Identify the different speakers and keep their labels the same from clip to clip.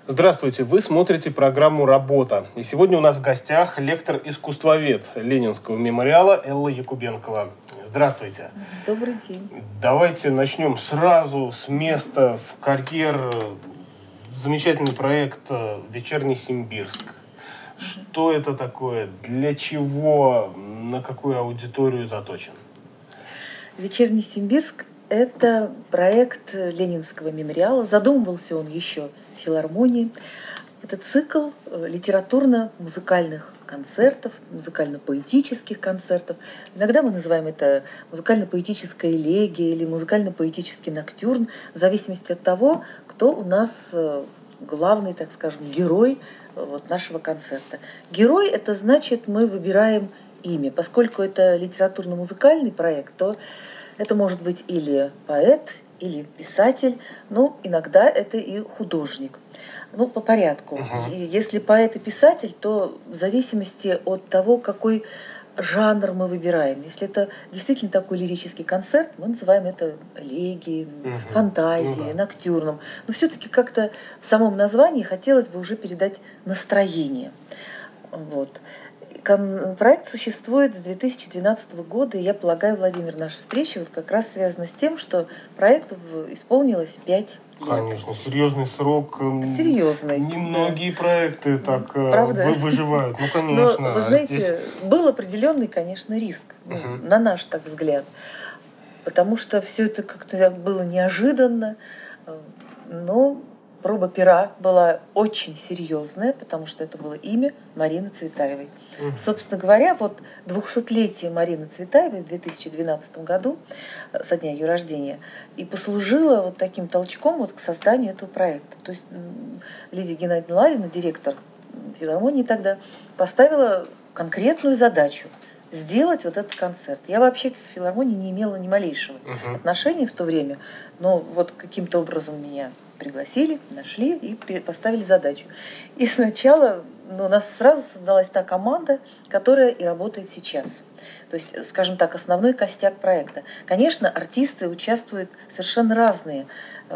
Speaker 1: Здравствуйте, вы смотрите программу «Работа». И сегодня у нас в гостях лектор-искусствовед Ленинского мемориала Элла Якубенкова. Здравствуйте.
Speaker 2: Добрый день.
Speaker 1: Давайте начнем сразу с места в карьер. Замечательный проект «Вечерний Симбирск». Что это такое? Для чего? На какую аудиторию заточен?
Speaker 2: «Вечерний Симбирск» — это проект Ленинского мемориала. Задумывался он еще в филармонии. Это цикл литературно-музыкальных концертов, музыкально-поэтических концертов. Иногда мы называем это музыкально-поэтическая элегия или музыкально-поэтический ноктюрн, в зависимости от того, кто у нас главный, так скажем, герой нашего концерта. Герой — это значит, мы выбираем имя. Поскольку это литературно-музыкальный проект, то это может быть или поэт, или писатель, но иногда это и художник. По порядку. Если поэт и писатель, то в зависимости от того, какой жанр мы выбираем. Если это действительно такой лирический концерт, мы называем это элегией, фантазией, ноктюрном. Но все-таки как-то в самом названии хотелось бы уже передать настроение. Проект существует с 2012 года, и я полагаю, Владимир, наша встреча как раз связана с тем, что проекту исполнилось 5 лет.
Speaker 1: Конечно, серьезный срок.
Speaker 2: Серьезный.
Speaker 1: Немногие проекты так выживают. Конечно.
Speaker 2: Но, вы знаете, был определенный, конечно, риск, на наш так взгляд. Потому что все это как-то было неожиданно, но проба пера была очень серьезная, потому что это было имя Марины Цветаевой. Собственно говоря, 200-летие Марины Цветаевой в 2012 году, со дня ее рождения, и послужило таким толчком к созданию этого проекта. То есть Лидия Геннадьевна Ларина, директор филармонии тогда, поставила конкретную задачу – сделать этот концерт. Я вообще к филармонии не имела ни малейшего отношения в то время, но каким-то образом меня пригласили, нашли и поставили задачу. И сначала у нас сразу создалась та команда, которая и работает сейчас. То есть, скажем так, основной костяк проекта. Конечно, артисты участвуют совершенно разные.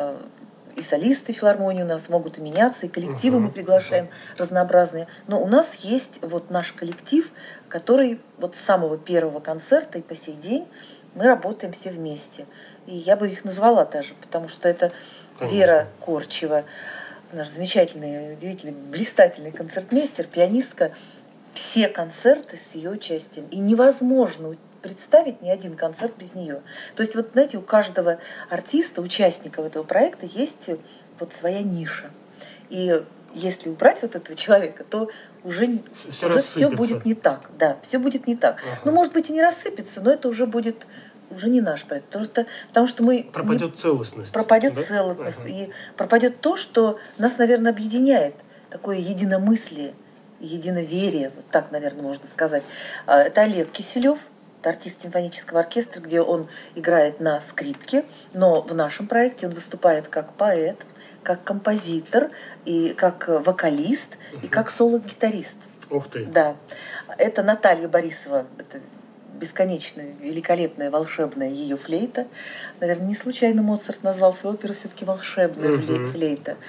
Speaker 2: И солисты филармонии у нас могут и меняться, и коллективы мы приглашаем разнообразные. Но у нас есть наш коллектив, который с самого первого концерта и по сей день мы работаем все вместе. И я бы их назвала даже, потому что это Вера Корчева, наш замечательный, удивительный, блистательный концертмейстер, пианистка. Все концерты с ее участием. И невозможно представить ни один концерт без нее. То есть, знаете, у каждого артиста, участника этого проекта есть своя ниша. И если убрать этого человека, то уже все будет не так. Да, все будет не так. Может быть, и не рассыпется, но это уже будет не наш проект, потому что мы...
Speaker 1: Пропадет целостность.
Speaker 2: Пропадет целостность. И пропадет то, что нас, наверное, объединяет. Такое единомыслие, единоверие, так, наверное, можно сказать. Это Олег Киселев, это артист симфонического оркестра, где он играет на скрипке, но в нашем проекте он выступает как поэт, как композитор, и как вокалист, и как соло-гитарист.
Speaker 1: Ух ты!
Speaker 2: Да. Это Наталья Борисова, это бесконечная, великолепная, волшебная ее флейта. Наверное, не случайно Моцарт назвал свою оперу все-таки «Волшебная флейта».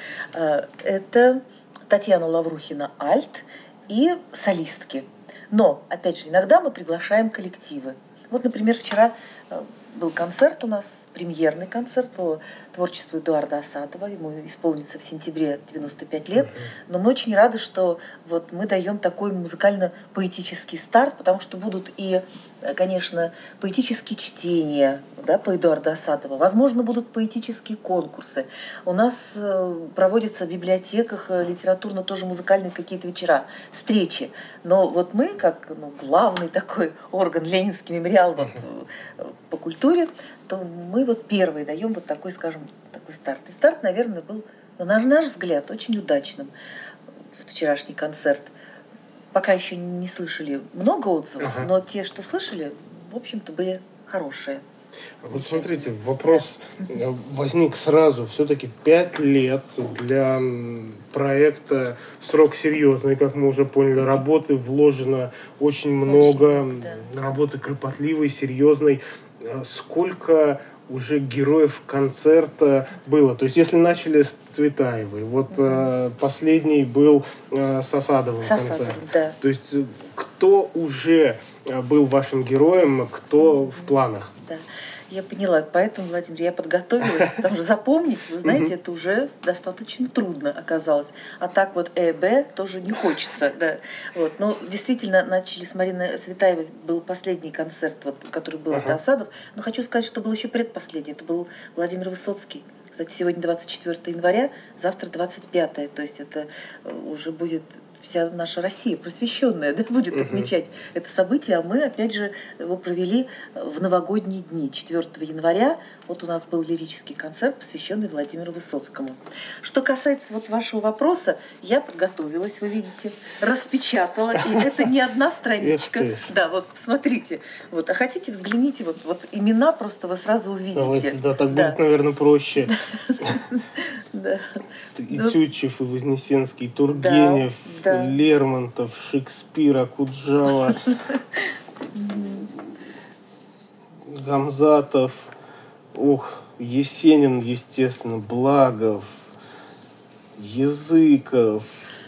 Speaker 2: Это Татьяна Лаврухина альт и солистки. Но, опять же, иногда мы приглашаем коллективы. Например, вчера был концерт у нас, премьерный концерт по творчеству Эдуарда Асатова. Ему исполнится в сентябре 95 лет. Но мы очень рады, что мы даем такой музыкально-поэтический старт, потому что будут и, конечно, поэтические чтения по Эдуарду Асатову. Возможно, будут поэтические конкурсы. У нас проводятся в библиотеках литературно тоже музыкальные какие-то вечера, встречи. Но мы, как главный такой орган, Ленинский мемориал по культуре, то мы первые даем такой, скажем, такой старт. И старт, наверное, был, на наш взгляд, очень удачным. Вчерашний концерт. Пока еще не слышали много отзывов, но те, что слышали, в общем-то, были хорошие.
Speaker 1: Смотрите, вопрос возник сразу. Все-таки 5 лет для проекта срок серьезный, как мы уже поняли. Работы вложено очень много, работы кропотливой, серьезной. Сколько уже героев концерта было? То есть, если начали с Цветаевой, вот последний был с Асадовым концерт.
Speaker 2: Да.
Speaker 1: То есть, кто уже был вашим героем, кто в планах?
Speaker 2: Да. Я поняла, поэтому, Владимир, я подготовилась, потому что запомнить, вы знаете, это уже достаточно трудно оказалось. А так вот Б тоже не хочется. Да. Вот. Но действительно начали с Марины Цветаевой, был последний концерт, вот, который был от Асадов. Но хочу сказать, что был еще предпоследний, это был Владимир Высоцкий. Кстати, сегодня 24 января, завтра 25, то есть это уже будет вся наша Россия просвещенная, да, будет отмечать это событие, а мы, опять же, его провели в новогодние дни. 4 января вот у нас был лирический концерт, посвященный Владимиру Высоцкому. Что касается вот вашего вопроса, я подготовилась, вы видите, распечатала, и это не одна страничка. Да, вот посмотрите. Вот. А хотите, взгляните, вот имена просто вы сразу увидите.
Speaker 1: Давайте, да, так будет, наверное, проще.
Speaker 2: Да.
Speaker 1: И Тютчев, и Вознесенский, и Тургенев, Лермонтов, Шекспир, Акуджава, Гамзатов, Есенин, естественно, Благов, Языков,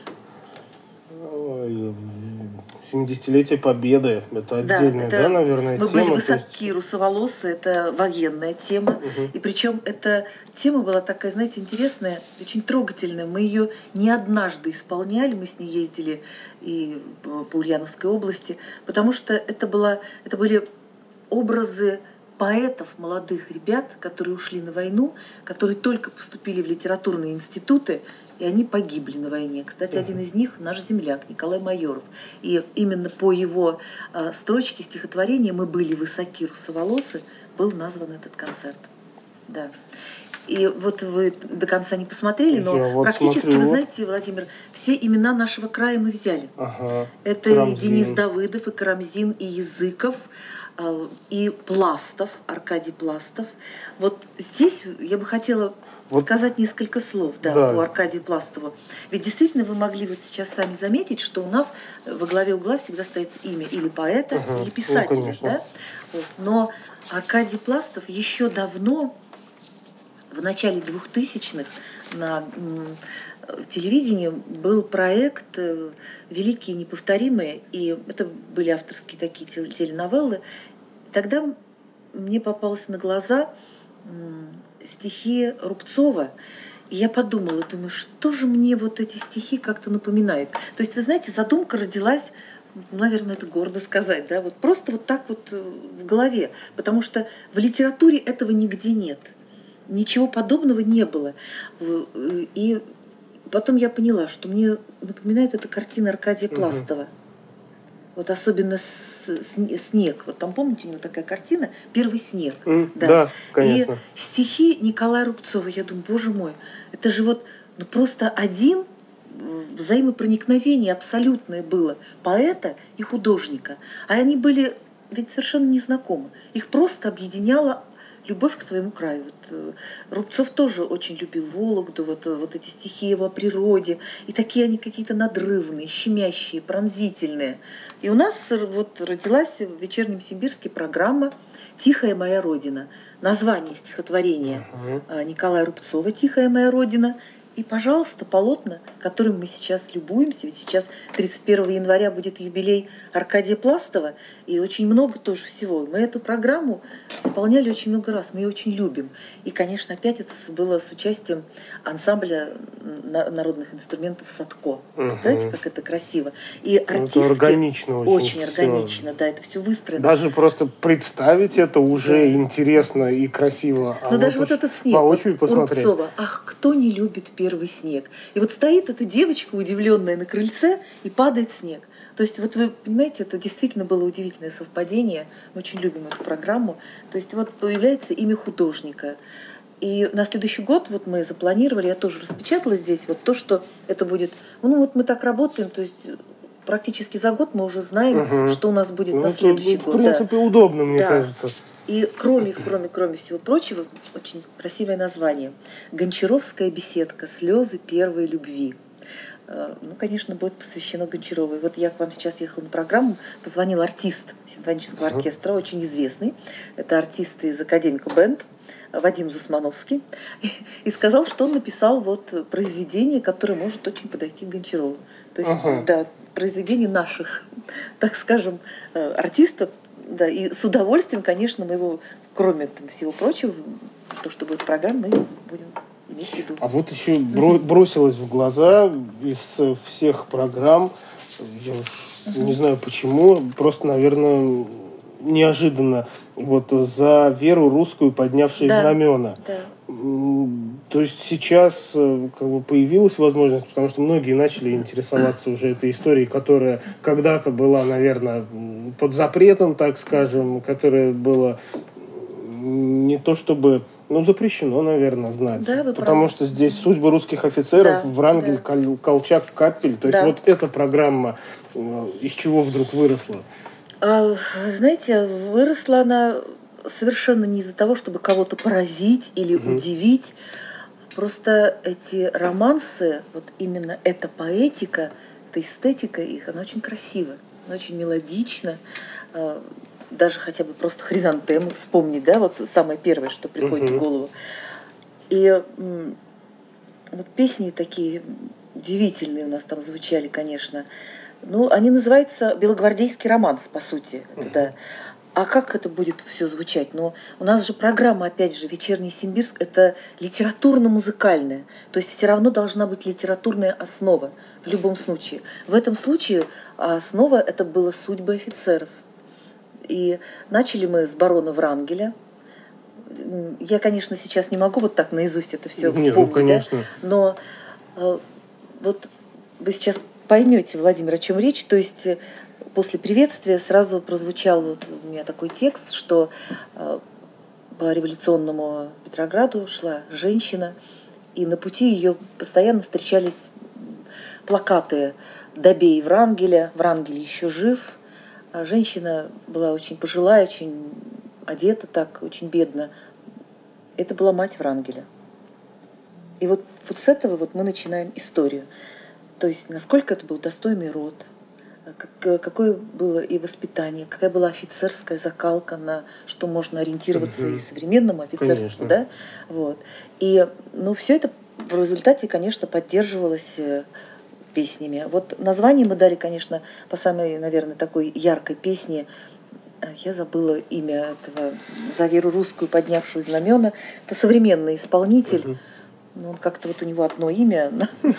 Speaker 1: 70-летие Победы. Это отдельная, наверное,
Speaker 2: мы
Speaker 1: тема.
Speaker 2: Мы были высоки, русоволосые, это военная тема. И причем эта тема была такая, знаете, интересная, очень трогательная. Мы ее не однажды исполняли, мы с ней ездили и по Ульяновской области, потому что это были образы поэтов, молодых ребят, которые ушли на войну, которые только поступили в литературные институты, и они погибли на войне. Кстати, один из них наш земляк Николай Майоров. И именно по его строчке стихотворения «Мы были высоки, русоволосы» был назван этот концерт. Да. И вот вы до конца не посмотрели, но практически, вы знаете, Владимир, все имена нашего края мы взяли. Это Карамзин. И Денис Давыдов, и Карамзин, и Языков, и Пластов, Аркадий Пластов. Вот здесь я бы хотела сказать несколько слов о Аркадии Пластову. Ведь действительно вы могли вот сейчас сами заметить, что у нас во главе угла всегда стоит имя или поэта, или писателя. Да? Вот. Но Аркадий Пластов еще давно, в начале 2000-х, на телевидении был проект «Великие и неповторимые», и это были авторские такие теленовеллы. Тогда мне попалось на глаза стихи Рубцова, и я подумала, думаю, что же мне вот эти стихи как-то напоминают. То есть, вы знаете, задумка родилась, наверное, это гордо сказать, да, вот просто вот так вот в голове, потому что в литературе этого нигде нет. Ничего подобного не было. И потом я поняла, что мне напоминает эта картина Аркадия Пластова. Вот особенно снег. Вот там, помните, у него такая картина «Первый снег».
Speaker 1: Да, конечно.
Speaker 2: И стихи Николая Рубцова. Я думаю, боже мой, это же вот просто один взаимопроникновение абсолютное было поэта и художника. А они были ведь совершенно незнакомы. Их просто объединяла любовь к своему краю. Вот, Рубцов тоже очень любил Вологду, вот эти стихи его о природе. И такие они какие-то надрывные, щемящие, пронзительные. И у нас вот родилась в «Вечернем Симбирске» программа «Тихая моя родина». Название стихотворения Николая Рубцова «Тихая моя родина». И, пожалуйста, полотна, которым мы сейчас любуемся, ведь сейчас 31 января будет юбилей Аркадия Пластова, и очень много тоже всего. Мы эту программу исполняли очень много раз, мы ее очень любим. И, конечно, опять это было с участием ансамбля народных инструментов «Садко». Представляете, как это красиво. И артистки... Это
Speaker 1: органично
Speaker 2: очень органично, да, это все выстроено.
Speaker 1: Даже просто представить это уже интересно и красиво.
Speaker 2: Но даже вот этот снег,
Speaker 1: воочию посмотреть.
Speaker 2: Рубцова, ах, кто не любит первый снег? И вот стоит эта девочка, удивленная на крыльце, и падает снег. То есть вот вы понимаете, это действительно было удивительное совпадение. Мы очень любим эту программу. То есть вот появляется имя художника. И на следующий год вот мы запланировали, я тоже распечатала здесь вот то, что это будет. Ну вот мы так работаем, то есть практически за год мы уже знаем, что у нас будет на следующий год.
Speaker 1: В принципе, удобно, мне кажется.
Speaker 2: И кроме всего прочего, очень красивое название. «Гончаровская беседка. Слезы первой любви». Ну, конечно, будет посвящено Гончаровой. Вот я к вам сейчас ехала на программу, позвонил артист симфонического оркестра, очень известный. Это артист из Академика Бенд. Вадим Зусмановский, и сказал, что он написал вот произведение, которое может очень подойти к Гончарову. То есть, да, произведение наших, так скажем, артистов. Да, и с удовольствием, конечно, мы его, кроме там, всего прочего, что будет программа, мы будем иметь в виду.
Speaker 1: А вот еще бросилось в глаза из всех программ, я уж не знаю почему, просто, наверное, неожиданно, вот за веру русскую поднявшие знамена.
Speaker 2: Да.
Speaker 1: То есть сейчас как бы появилась возможность, потому что многие начали интересоваться уже этой историей, которая когда-то была, наверное, под запретом, так скажем, которая была не то чтобы, запрещено, наверное, знать.
Speaker 2: Да,
Speaker 1: потому что здесь судьбы русских офицеров, Врангель, Колчак, Капель. То есть вот эта программа из чего вдруг выросла?
Speaker 2: Знаете, выросла она совершенно не из-за того, чтобы кого-то поразить или удивить. Просто эти романсы, вот именно эта поэтика, эта эстетика их, она очень красива, она очень мелодична. Даже хотя бы просто хризантему вспомнить, да, вот самое первое, что приходит в голову. И вот песни такие удивительные у нас там звучали, конечно. Они называются «Белогвардейский романс», по сути. Да. А как это будет все звучать? У нас же программа, опять же, «Вечерний Симбирск» — это литературно-музыкальная. То есть все равно должна быть литературная основа в любом случае. В этом случае основа — это была «Судьбы офицеров». И начали мы с барона Врангеля. Я, конечно, сейчас не могу вот так наизусть это все вспомнить.
Speaker 1: Нет, конечно.
Speaker 2: Да? Но вот вы сейчас поймете, Владимир, о чем речь. То есть после приветствия сразу прозвучал вот у меня такой текст, что по революционному Петрограду шла женщина, и на пути ее постоянно встречались плакаты «Добей Врангеля», «Врангель еще жив». А женщина была очень пожилая, очень одета так, очень бедно. Это была мать Врангеля. И вот с этого вот мы начинаем историю. То есть насколько это был достойный род, какое было и воспитание, какая была офицерская закалка, на что можно ориентироваться и современному офицерству. Да? Вот. И все это в результате, конечно, поддерживалось песнями. Вот название мы дали, конечно, по самой, наверное, такой яркой песне. Я забыла имя этого «За веру русскую, поднявшую знамена». Это современный исполнитель. Он как-то вот у него одно имя.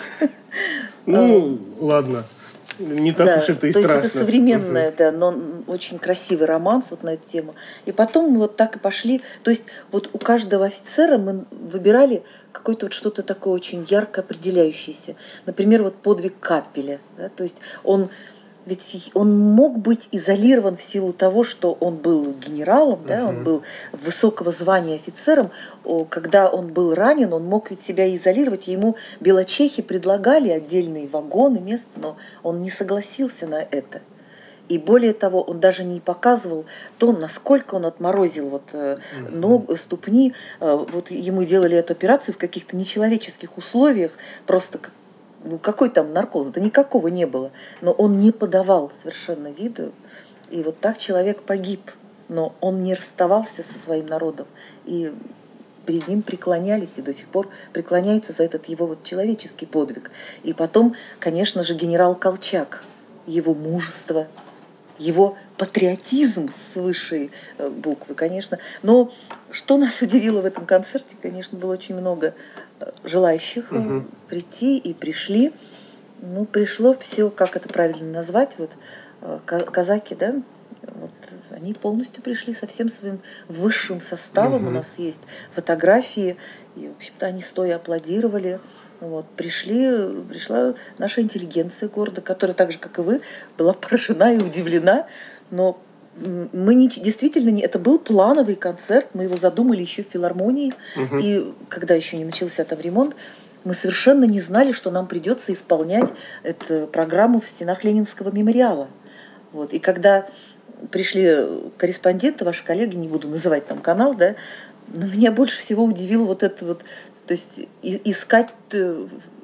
Speaker 1: Ладно. Не так уж это и страшно.
Speaker 2: То есть это современное, но очень красивый романс вот на эту тему. И потом мы вот так и пошли. То есть вот у каждого офицера мы выбирали какое-то вот что-то такое очень ярко определяющееся. Например, вот подвиг Капеля. Да? То есть он мог быть изолирован в силу того, что он был генералом, да, он был высокого звания офицером. Когда он был ранен, он мог ведь себя изолировать. Ему белочехи предлагали отдельные вагоны, место, но он не согласился на это. И более того, он даже не показывал то, насколько он отморозил ногу, ступни. Вот ему делали эту операцию в каких-то нечеловеческих условиях, просто какой там наркоз? Да никакого не было. Но он не подавал совершенно виду. И вот так человек погиб. Но он не расставался со своим народом. И перед ним преклонялись, и до сих пор преклоняются за этот его человеческий подвиг. И потом, конечно же, генерал Колчак, его мужество, его патриотизм с высшей буквы, конечно. Но что нас удивило в этом концерте, конечно, было очень много желающих прийти, и пришли. Пришло все, как это правильно назвать, казаки, да, они полностью пришли со всем своим высшим составом. У нас есть фотографии, и, в общем-то, они стоя аплодировали. Пришла наша интеллигенция города, которая так же, как и вы, была поражена и удивлена. Но действительно, это был плановый концерт, мы его задумали еще в филармонии, и когда еще не начался там ремонт, мы совершенно не знали, что нам придется исполнять эту программу в стенах Ленинского мемориала. И когда пришли корреспонденты, ваши коллеги, не буду называть там канал, но меня больше всего удивило то есть искать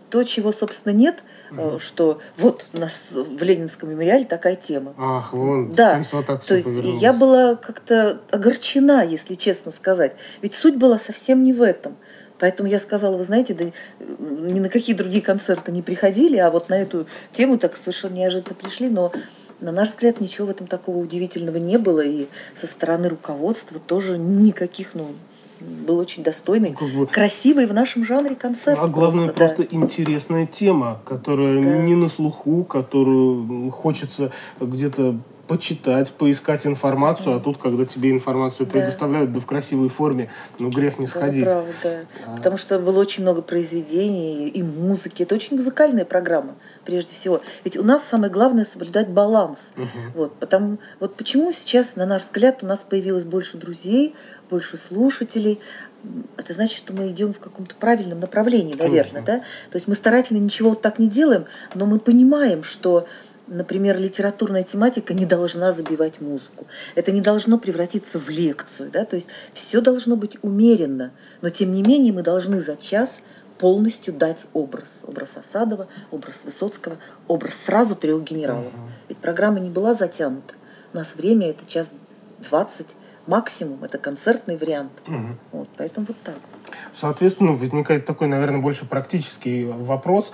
Speaker 2: то, чего, собственно, нет, что вот у нас в Ленинском мемориале такая тема.
Speaker 1: Ах, вон,
Speaker 2: да.
Speaker 1: то есть вот так
Speaker 2: то есть я была как-то огорчена, если честно сказать. Ведь суть была совсем не в этом. Поэтому я сказала, вы знаете, да ни на какие другие концерты не приходили, а вот на эту тему так совершенно неожиданно пришли, но на наш взгляд ничего в этом такого удивительного не было, и со стороны руководства тоже никаких, был очень достойный, красивый в нашем жанре концерт.
Speaker 1: А главное, просто интересная тема, которая не на слуху, которую хочется где-то почитать, поискать информацию, а тут, когда тебе информацию предоставляют, да в красивой форме, грех не сходить.
Speaker 2: Это правда, да. Потому что было очень много произведений и музыки. Это очень музыкальная программа, прежде всего. Ведь у нас самое главное соблюдать баланс. Вот почему сейчас, на наш взгляд, у нас появилось больше друзей, больше слушателей. Это значит, что мы идем в каком-то правильном направлении, наверное. Да? То есть мы старательно ничего вот так не делаем, но мы понимаем, что, например, литературная тематика не должна забивать музыку. Это не должно превратиться в лекцию. Да? То есть все должно быть умеренно. Но тем не менее мы должны за час полностью дать образ. Образ Асадова, образ Высоцкого, образ сразу 3 генералов. Ведь программа не была затянута. У нас время это 1:20. Максимум, это концертный вариант. Поэтому вот так.
Speaker 1: Соответственно, возникает такой, наверное, больше практический вопрос.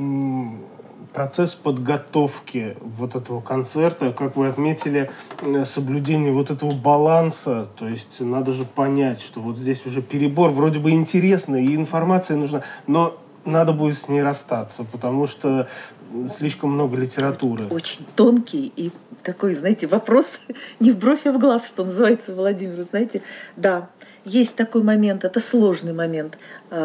Speaker 1: Процесс подготовки вот этого концерта, как вы отметили, соблюдение вот этого баланса, то есть надо же понять, что вот здесь уже перебор, вроде бы интересно, и информация нужна, но надо будет с ней расстаться, потому что слишком много литературы.
Speaker 2: Очень тонкий и такой, знаете, вопрос не в бровь, а в глаз, что называется, Владимир. Знаете, да, есть такой момент, это сложный момент.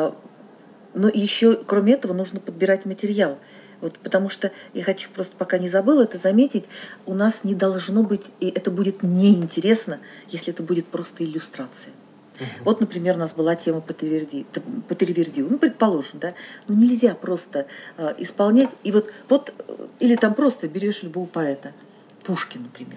Speaker 2: Но еще, кроме этого, нужно подбирать материал. Потому что я хочу просто, пока не забыла, это заметить, у нас не должно быть, и это будет неинтересно, если это будет просто иллюстрация. Вот, например, у нас была тема по Теревердию, предположим, да, но нельзя просто исполнять, и вот, или там просто берешь любого поэта, Пушкин, например,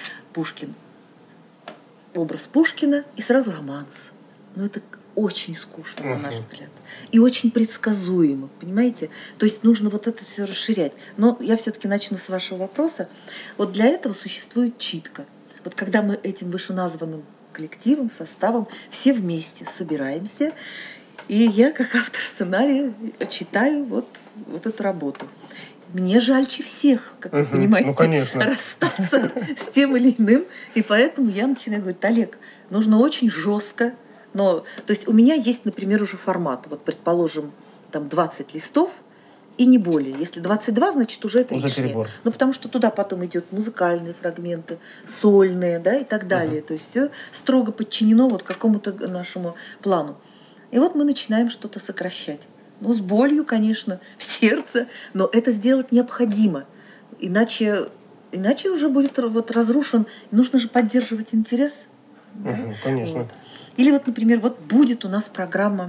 Speaker 2: образ Пушкина и сразу романс. Это очень скучно, на наш взгляд, и очень предсказуемо, понимаете? То есть нужно вот это все расширять. Но я все-таки начну с вашего вопроса. Вот для этого существует читка. Вот когда мы этим вышеназванным коллективом, составом, все вместе собираемся, и я, как автор сценария, читаю вот эту работу. Мне жальче всех, как вы понимаете, расстаться с тем или иным, и поэтому я начинаю говорить: Олег, нужно очень жестко, то есть у меня есть, например, уже формат, вот, предположим, там 20 листов, и не более. Если 22, значит, уже это лишнее.
Speaker 1: Перебор.
Speaker 2: Потому что туда потом идут музыкальные фрагменты, сольные, да, и так далее. То есть все строго подчинено вот какому-то нашему плану. И вот мы начинаем что-то сокращать. С болью, конечно, в сердце, но это сделать необходимо. Иначе уже будет разрушен. Нужно же поддерживать интерес.
Speaker 1: Конечно.
Speaker 2: Или например, будет у нас программа,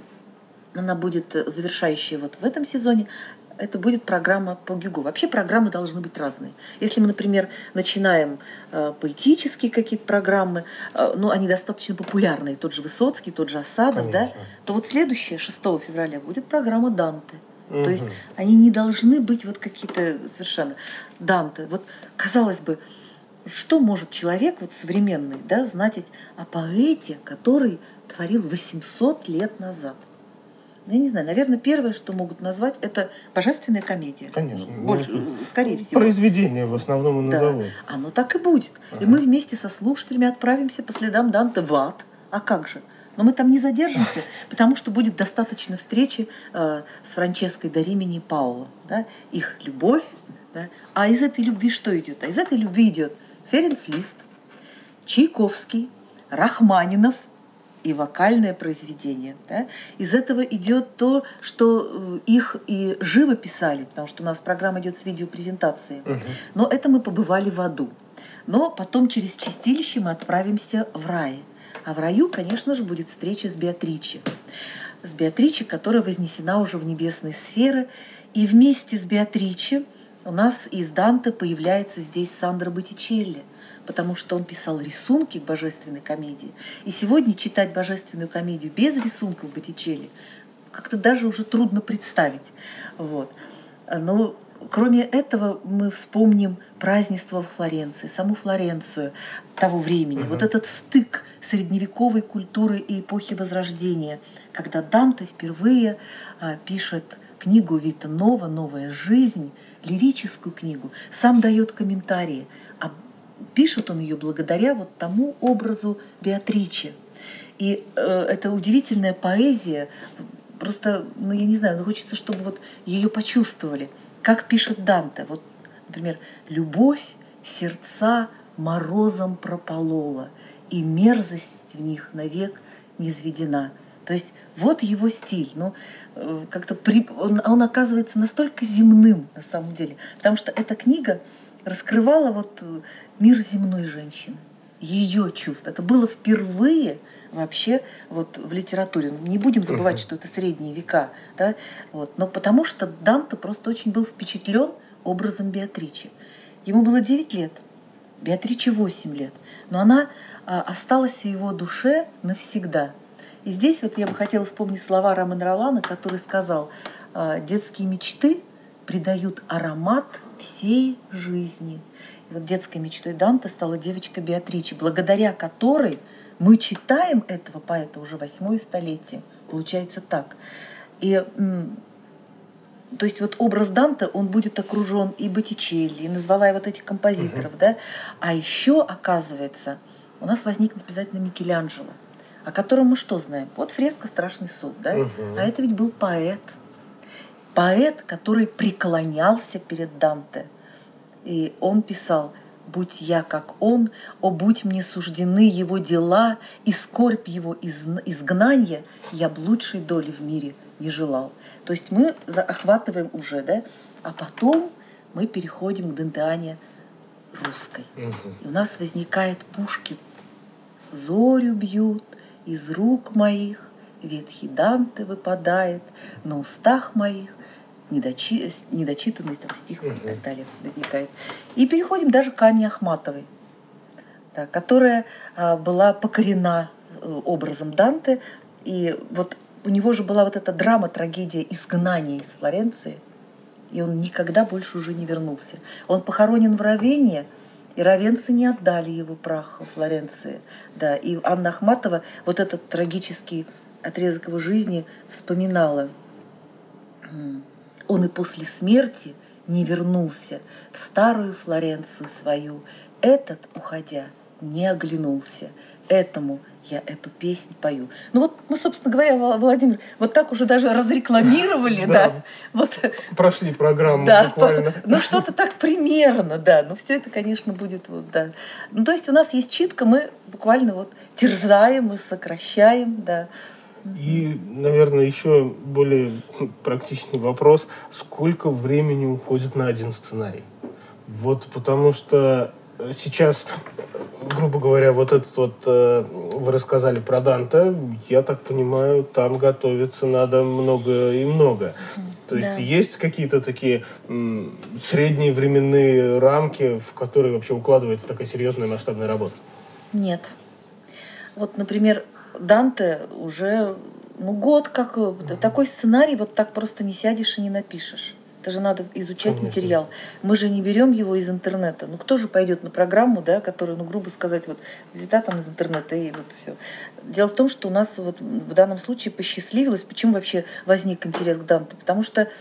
Speaker 2: она будет завершающая в этом сезоне, это будет программа по Гюго. Вообще программы должны быть разные. Если мы, например, начинаем поэтические какие-то программы, они достаточно популярные, тот же Высоцкий, тот же Асадов, да, то следующее, 6 февраля, будет программа Данте. То есть они не должны быть какие-то совершенно Данте. Казалось бы, что может человек современный, да, знать о поэте, который творил 800 лет назад? Я не знаю, наверное, первое, что могут назвать, это божественная комедия.
Speaker 1: Конечно.
Speaker 2: Скорее всего.
Speaker 1: Произведение в основном и назовут.
Speaker 2: Да, оно так и будет. И мы вместе со слушателями отправимся по следам Данте в ад. А как же? Но мы там не задержимся, потому что будет достаточно встречи с Франческой да Римини и Паоло. Да? Их любовь. Да? А из этой любви что идет? А из этой любви идет Ференц Лист, Чайковский, Рахманинов и вокальное произведение. Да? Из этого идет то, что их и живо писали, потому что у нас программа идет с видеопрезентацией. Но это мы побывали в аду. Но потом через чистилище мы отправимся в рай. А в раю, конечно же, будет встреча с Беатриче. С Беатриче, которая вознесена уже в небесные сферы. И вместе с Беатриче у нас из Данте появляется здесь Сандро Боттичелли, потому что он писал рисунки к божественной комедии. И сегодня читать божественную комедию без рисунков Боттичелли как-то даже уже трудно представить. Вот. Но кроме этого мы вспомним празднество во Флоренции, саму Флоренцию того времени. Вот этот стык средневековой культуры и эпохи Возрождения, когда Данте впервые пишет книгу Вита Нова «Новая жизнь», лирическую книгу, сам дает комментарии, а пишет он ее благодаря вот тому образу Беатриче. И это удивительная поэзия, просто, ну я не знаю, но хочется, чтобы вот ее почувствовали. Как пишет Данте, вот, например, «Любовь сердца морозом прополола, и мерзость в них навек низведена». То есть вот его стиль. Ну, как-то он оказывается настолько земным на самом деле, потому что эта книга раскрывала вот мир земной женщины, ее чувства. Это было впервые вообще вот в литературе. Не будем забывать, что это средние века, да? Вот. Но потому что Данте просто очень был впечатлен образом Беатриче. Ему было 9 лет, Беатриче 8 лет, но она осталась в его душе навсегда. И здесь вот я бы хотела вспомнить слова Ромена Ролана, который сказал: «Детские мечты придают аромат всей жизни». И вот детской мечтой Данте стала девочка Беатриче, благодаря которой мы читаем этого поэта уже 8-е столетие. Получается так. И то есть вот образ Данте, он будет окружен и Боттичелли, и назвала я вот этих композиторов, да. А еще, оказывается, у нас возник обязательно Микеланджело, о котором мы что знаем? Вот фреска «Страшный суд», да? А это ведь был поэт. Поэт, который преклонялся перед Данте. И он писал: «Будь я как он, о, будь мне суждены его дела, и скорбь его изгнания, я б лучшей доли в мире не желал». То есть мы охватываем уже, да? А потом мы переходим к дантеане русской. И у нас возникает Пушкин. «Зорю бьют из рук моих, ветхий Данте выпадает, на устах моих недочитанный там стих и так далее возникает». И переходим даже к Анне Ахматовой, да, которая была покорена образом Данте. И вот у него же была вот эта драма, трагедия изгнания из Флоренции, и он никогда больше уже не вернулся. Он похоронен в Равенне, и равенцы не отдали его прах в Флоренции. Да, и Анна Ахматова вот этот трагический отрезок его жизни вспоминала. «Он и после смерти не вернулся в старую Флоренцию свою. Этот, уходя, не оглянулся. Этому я эту песнь пою». Ну вот мы, собственно говоря, Владимир, вот так уже даже разрекламировали, да. Вот.
Speaker 1: Прошли программу
Speaker 2: да,
Speaker 1: буквально.
Speaker 2: Ну что-то так примерно, да. Но все это, конечно, будет вот, да. Ну то есть у нас есть читка, мы буквально вот терзаем и сокращаем, да.
Speaker 1: И, наверное, еще более практичный вопрос: сколько времени уходит на один сценарий? Вот потому что сейчас, грубо говоря, вот этот вот вы рассказали про Данте, я так понимаю, там готовиться надо много и много. То есть есть какие-то такие средние временные рамки, в которые вообще укладывается такая серьезная масштабная работа?
Speaker 2: Нет. Вот, например, Данте уже год как такой сценарий вот так просто не сядешь и не напишешь. Это же надо изучать материал. Мы же не берем его из интернета. Ну кто же пойдет на программу, да, которая, грубо сказать, вот взята там из интернета и вот все. Дело в том, что у нас вот в данном случае посчастливилось. Почему вообще возник интерес к Данте? Потому что,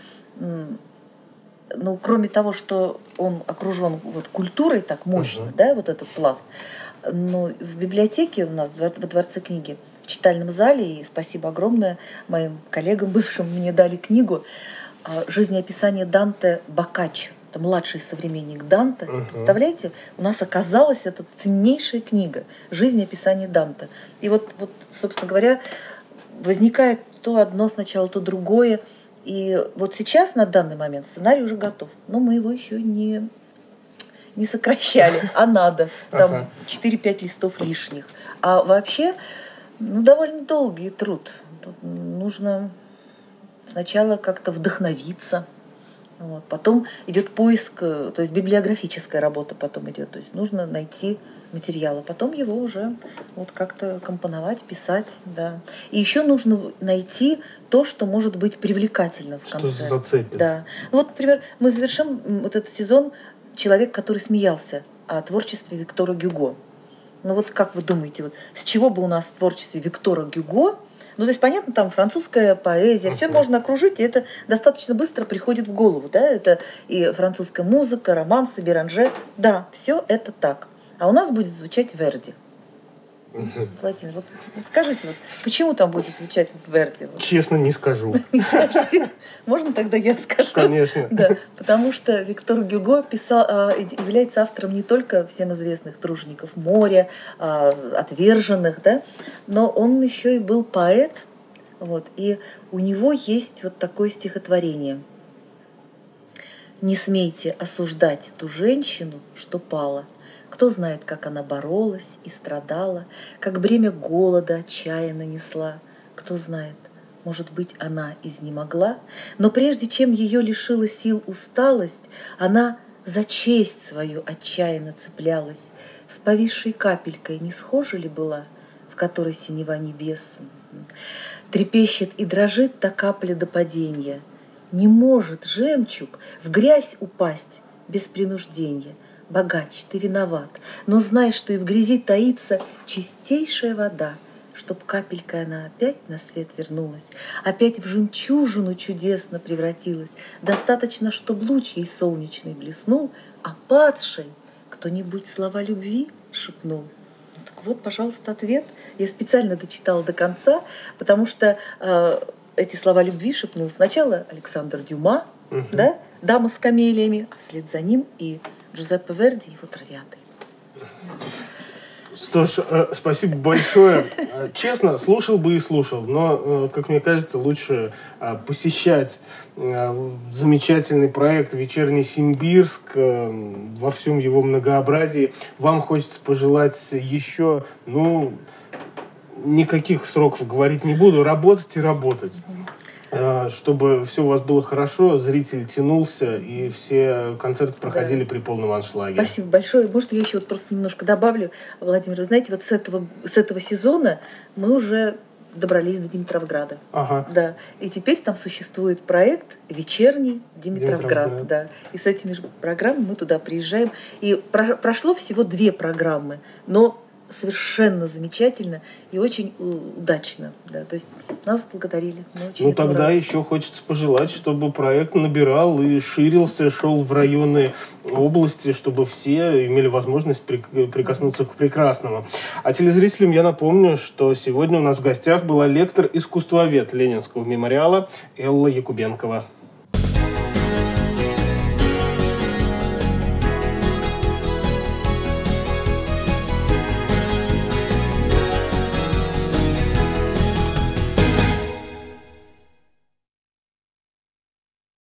Speaker 2: кроме того, что он окружен вот культурой так мощно, да, вот этот пласт, но в библиотеке у нас, во Дворце книги, в читальном зале, и спасибо огромное моим коллегам бывшим, мне дали книгу «Жизнеописание Данте Боккаччо». Это младший современник Данте. Представляете, у нас оказалась эта ценнейшая книга «Жизнеописание Данте». И вот, собственно говоря, возникает то одно сначала, то другое. И вот сейчас, на данный момент, сценарий уже готов. Но мы его еще не сокращали, а надо. Там 4-5 листов лишних. А вообще, довольно долгий труд. Тут нужно сначала как-то вдохновиться. Вот. Потом идет поиск, то есть библиографическая работа потом идет. То есть нужно найти материала, потом его уже вот как-то компоновать, писать, да. И еще нужно найти то, что может быть привлекательно в конце.
Speaker 1: Что зацепит.
Speaker 2: Да. Вот, например, мы завершим вот этот сезон «Человек, который смеялся» о творчестве Виктора Гюго. Ну вот как вы думаете, вот с чего бы у нас в творчестве Виктора Гюго, ну, то есть, понятно, там французская поэзия, все можно окружить, и это достаточно быстро приходит в голову, да, это и французская музыка, романсы, Беранже, да, все это так. А у нас будет звучать Верди. Владимир, вот скажите, вот, почему там будет звучать Верди? Вот.
Speaker 1: Честно, не скажу.
Speaker 2: Не скажете? Можно тогда я скажу?
Speaker 1: Конечно.
Speaker 2: Да, потому что Виктор Гюго является автором не только всем известных «Тружеников моря», «Отверженных», да, но он еще и был поэт, вот, и у него есть вот такое стихотворение. «Не смейте осуждать ту женщину, что пала. Кто знает, как она боролась и страдала, как бремя голода отчаянно несла. Кто знает, может быть, она изнемогла, но прежде чем ее лишила сил усталость, она за честь свою отчаянно цеплялась. С повисшей капелькой не схожа ли была, в которой синева небес? Трепещет и дрожит та капля до падения. Не может жемчуг в грязь упасть без принуждения. Богач, ты виноват, но знай, что и в грязи таится чистейшая вода, чтоб капелькой она опять на свет вернулась, опять в жемчужину чудесно превратилась. Достаточно, чтоб луч ей солнечный блеснул, а падшей кто-нибудь слова любви шепнул. Ну, так вот, пожалуйста, ответ. Я специально дочитала до конца, потому что эти слова любви шепнул сначала Александр Дюма, да, «Дама с камелиями», а вслед за ним и Джузеппе Верди и его «Травиаты».
Speaker 1: Что ж, спасибо большое. Честно, слушал бы и слушал, но, как мне кажется, лучше посещать замечательный проект «Вечерний Симбирск» во всем его многообразии. Вам хочется пожелать еще, никаких сроков говорить не буду, работать и работать. Чтобы все у вас было хорошо, зритель тянулся, и все концерты проходили при полном аншлаге.
Speaker 2: Спасибо большое. Может, я еще вот просто немножко добавлю. Владимир, вы знаете, вот с этого сезона мы уже добрались до Димитровграда.
Speaker 1: Ага.
Speaker 2: Да. И теперь там существует проект «Вечерний Димитровград». Да. И с этими же программами мы туда приезжаем. И прошло всего 2 программы, но совершенно замечательно и очень удачно. Да. То есть нас благодарили.
Speaker 1: Тогда рады. Еще хочется пожелать, чтобы проект набирал и ширился, шел в районы области, чтобы все имели возможность прикоснуться к прекрасному. А телезрителям я напомню, что сегодня у нас в гостях была лектор-искусствовед Ленинского мемориала Элла Якубенкова.